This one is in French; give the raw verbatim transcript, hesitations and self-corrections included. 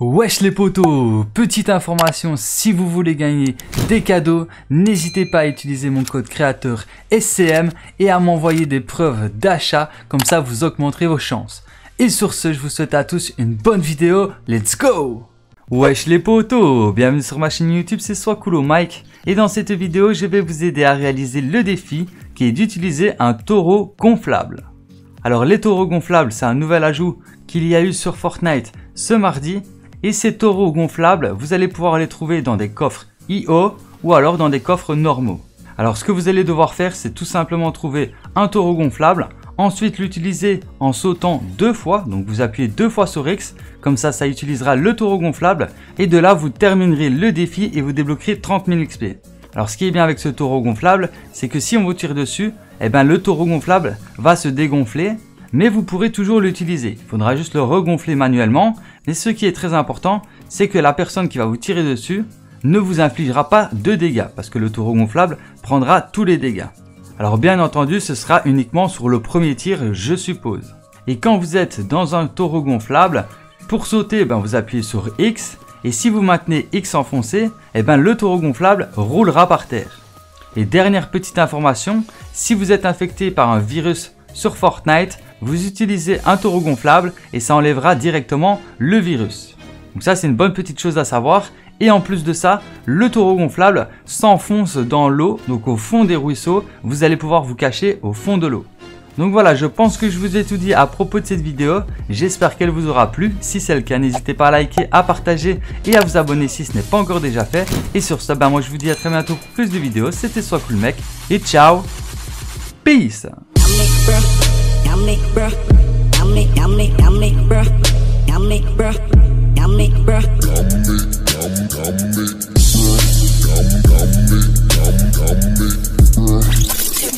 Wesh les potos, petite information, si vous voulez gagner des cadeaux, n'hésitez pas à utiliser mon code créateur S C M et à m'envoyer des preuves d'achat, comme ça vous augmenterez vos chances. Et sur ce, je vous souhaite à tous une bonne vidéo, let's go! Wesh les potos, bienvenue sur ma chaîne YouTube, c'est Swakulo Mike. Et dans cette vidéo, je vais vous aider à réaliser le défi qui est d'utiliser un taureau gonflable. Alors les taureaux gonflables, c'est un nouvel ajout qu'il y a eu sur Fortnite ce mardi. Et ces taureaux gonflables, vous allez pouvoir les trouver dans des coffres I O ou alors dans des coffres normaux. Alors ce que vous allez devoir faire, c'est tout simplement trouver un taureau gonflable, ensuite l'utiliser en sautant deux fois, donc vous appuyez deux fois sur X, comme ça ça utilisera le taureau gonflable et de là vous terminerez le défi et vous débloquerez trente mille X P. Alors ce qui est bien avec ce taureau gonflable, c'est que si on vous tire dessus, eh ben, le taureau gonflable va se dégonfler. Mais vous pourrez toujours l'utiliser, il faudra juste le regonfler manuellement. Et ce qui est très important, c'est que la personne qui va vous tirer dessus ne vous infligera pas de dégâts, parce que le taureau gonflable prendra tous les dégâts. Alors bien entendu, ce sera uniquement sur le premier tir, je suppose. Et quand vous êtes dans un taureau gonflable, pour sauter, ben, vous appuyez sur X, et si vous maintenez X enfoncé, eh ben, le taureau gonflable roulera par terre. Et dernière petite information, si vous êtes infecté par un virus sur Fortnite, vous utilisez un taureau gonflable et ça enlèvera directement le virus. Donc ça c'est une bonne petite chose à savoir. Et en plus de ça, le taureau gonflable s'enfonce dans l'eau, donc au fond des ruisseaux, vous allez pouvoir vous cacher au fond de l'eau. Donc voilà, je pense que je vous ai tout dit à propos de cette vidéo. J'espère qu'elle vous aura plu. Si c'est le cas, n'hésitez pas à liker, à partager et à vous abonner si ce n'est pas encore déjà fait. Et sur ce, ben moi je vous dis à très bientôt pour plus de vidéos. C'était Swakulo Mike et ciao, peace. Yummy, bruh. Yummy, yummy, yummy, bruh. Yummy, bruh. Yummy, bruh.